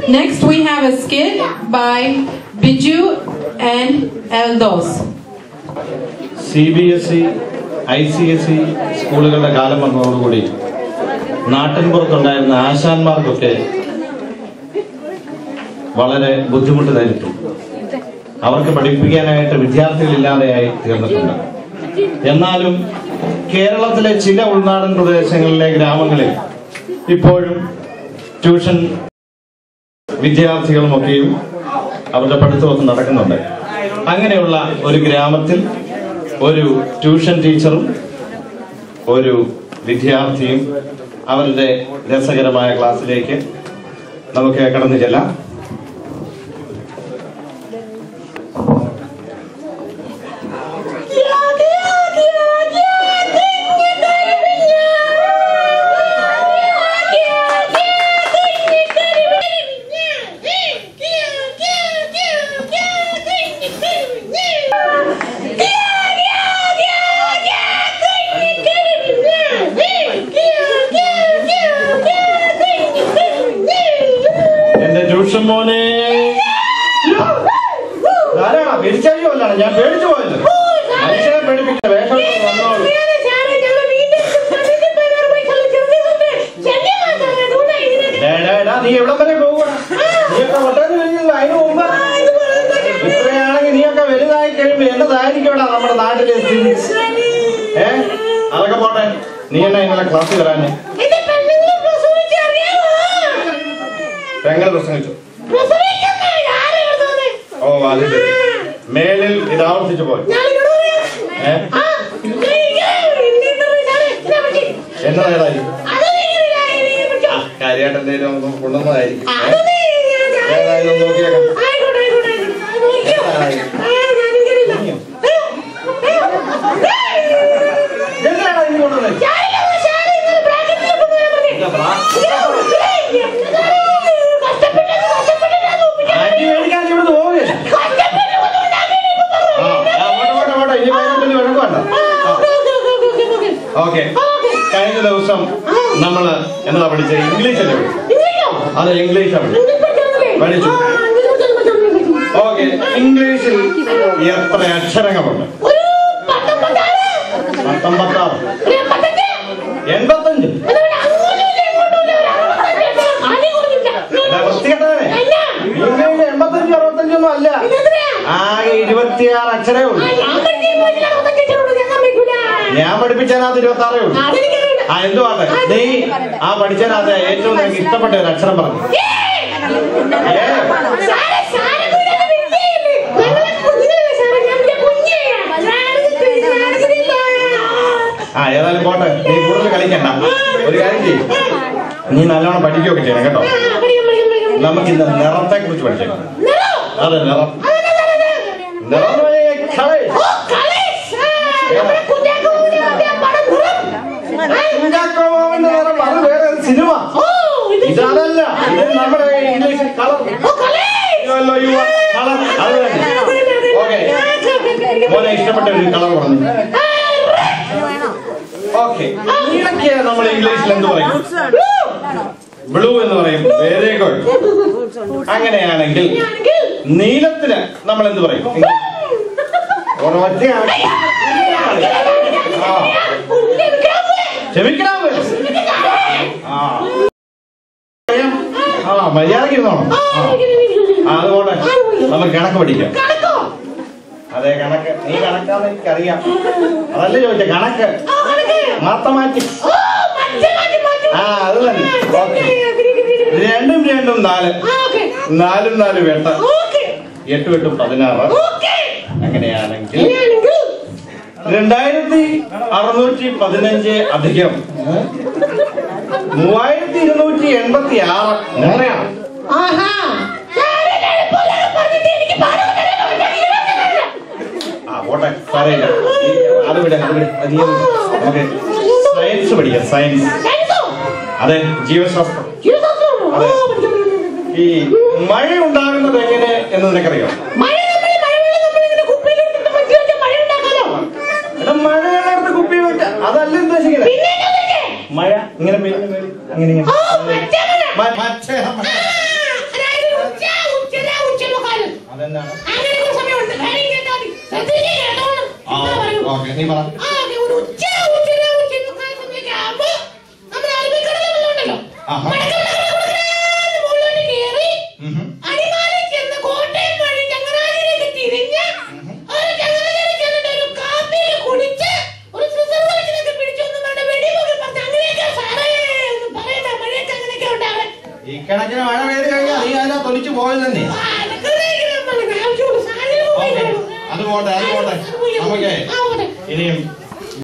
Next we have a skit by Biju and eldhose. CBSE, ICSE സ്കൂളുകളുടെ കാലം വന്നതോടുകൂടി നാട്ടിൻപുറത്തുണ്ടായിരുന്ന ആശാന്മാർക്കൊക്കെ വളരെ ബുദ്ധിമുട്ട് നേരിട്ടു. അവർക്ക് പഠിപ്പിക്കാനായിട്ട് വിദ്യാർത്ഥികളില്ലാതെയായി തീർന്നിട്ടുണ്ട്. എന്നാലും കേരളത്തിലെ ചില ഉൾനാടൻ പ്രദേശങ്ങളിലെ ഗ്രാമങ്ങളിൽ ഇപ്പോഴും ട്യൂഷൻ വിദ്യാർത്ഥികളുമൊക്കെയും അവരുടെ പഠിത്തമൊക്കെ നടക്കുന്നുണ്ട്. അങ്ങനെയുള്ള ഒരു ഗ്രാമത്തിൽ ഒരു ട്യൂഷൻ ടീച്ചറും ഒരു വിദ്യാർത്ഥിയും അവരുടെ രസകരമായ ക്ലാസ്സിലേക്ക് നമുക്ക് കടന്നു ചെല്ലാം. മോനെ ഞാൻ പേടിച്ചു പോയത്. മനുഷ്യനെ പേടിപ്പിക്കുന്ന വേഷം വന്നോളൂ. നീ എവിടെ വരെ പോവുക? നീയൊക്കെ ഒട്ടേന്ന് കഴിഞ്ഞില്ല. അതിന് മുമ്പ് ഇത്രയാണെങ്കിൽ നീയൊക്കെ വലുതായി കഴിയുമ്പോ എന്നതായിരിക്കോടാ നമ്മുടെ നാട്ടിലെ സ്ഥിതി. അതൊക്കെ പോട്ടെ. നീ എന്നാ ഇന്നലെ ക്ലാസ്സിൽ വരാന്? പെങ്ങൾ പ്രസംഗിച്ചു. ഓ അത് ശരി. മേലിൽ ഇത് ആവർത്തിച്ചു പോയി. എന്നതായിരിക്കും? കാര്യമായിട്ട് എന്തെങ്കിലും കൊണ്ടുവന്നതായിരിക്കും. ഏതായാലും നോക്കിയേക്കാം. എന്തിനാണ് ഇതിന് കൊണ്ടുവന്നത്? ഓക്കെ. കഴിഞ്ഞ ദിവസം നമ്മള് എന്താ പഠിച്ചത്? ഇംഗ്ലീഷല്ലേ? അതെ, ഇംഗ്ലീഷാണ് പഠിച്ചു. ഓക്കെ. ഇംഗ്ലീഷിൽ എത്ര അക്ഷരങ്ങളുണ്ട്? 19, 85. വൃത്തികെട്ടവനെ. ഇംഗ്ലീഷ് 85, 65 അല്ല, ആകെ 26 അക്ഷരേ ഉള്ളൂ. ഞാൻ പഠിപ്പിച്ചതിനകത്ത് 26 ഉള്ളൂ. എന്തുവാട്ടെ നീ ആ പഠിച്ചതിനകത്ത് ഏറ്റവും നിനക്ക് ഇഷ്ടപ്പെട്ട ഒരു അക്ഷരം പറഞ്ഞു. ഏതായാലും പോട്ടെ, നീ കൂടുതൽ കളിക്കണ്ട. ഒരു കാര്യം ചെയ്യും, നീ നല്ലോണം പഠിക്കുകയൊക്കെ ചെയ്യണം കേട്ടോ. നമുക്കിന്ന് നിറത്തെ കുറിച്ച് പഠിച്ചേക്കാം. അതെ, നിറം. സിനിമ ഇതല്ല, ഇത് നമ്മുടെ ഇംഗ്ലീഷ് കളർ. അത് തന്നെ. ഓക്കെ, മോനെ ഇഷ്ടപ്പെട്ട ഒരു കളർ പറഞ്ഞു. ഓക്കെ, ഇതൊക്കെ നമ്മൾ ഇംഗ്ലീഷിൽ എന്ത് പറയും? ബ്ലൂ എന്ന് പറയും. Very good. അങ്ങനെയാണെങ്കിൽ നീലത്തിന് നമ്മൾ എന്ത് പറയും? ക്ഷമിക്കണം. മര്യാദക്ക് ഇരുന്നോണം. അതുപോലെ നമുക്ക് കണക്ക് പഠിക്കാം. അതെ, കണക്ക്. നീ കണക്കാന്ന് എനിക്കറിയാം. അതല്ലേ ചോദിച്ച കണക്ക്, മാത്തമാറ്റിക്സ്. അത് തന്നെ. 2 × 2 4, 4 × 4 8, 8 × 8 16. അങ്ങനെയാണെങ്കിൽ 2615 അധികം 3286 എങ്ങനെയാണ്? പോട്ടെ, സാരമില്ല. അത് വിട. നമുക്ക് സയൻസ് പഠിക്കാം. സയൻസ്. അതെ, ജീവശാസ്ത്രം. അതെ. ഈ മഴ ഉണ്ടാകുന്നത് എങ്ങനെ എന്ന് നിനക്കറിയാം? മഴയുടെ കുപ്പി വെക്ക. അതല്ല ഉദ്ദേശിക്കുന്നത്. മഴ ഇങ്ങനെ ഓക്കെ നീ പറ. ഇക്കണക്കിന് മഴ പെയ്ത് കഴിഞ്ഞാൽ നീ അതിനാ തൊലിച്ചു പോയത് തന്നെ. അത് പോട്ടെ നമുക്ക് ഇനിയും